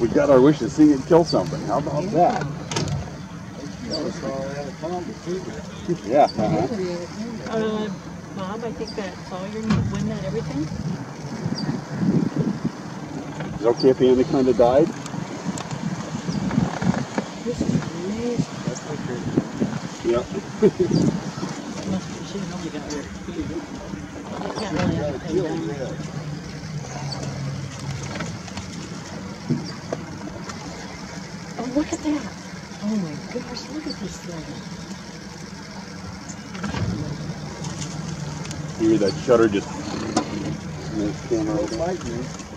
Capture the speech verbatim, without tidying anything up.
got our wish to see it kill something. How about that? Yeah. Uh-huh. Uh, Bob, I think that's all you're going to win that everything. Is it okay if the anaconda died? This is amazing. That's my favorite. Yeah. Must be, she only got rid of food. You can't really have to pay them. Oh, look at that. Oh my gosh, look at this thing. You hear that shutter just... Don't bite me.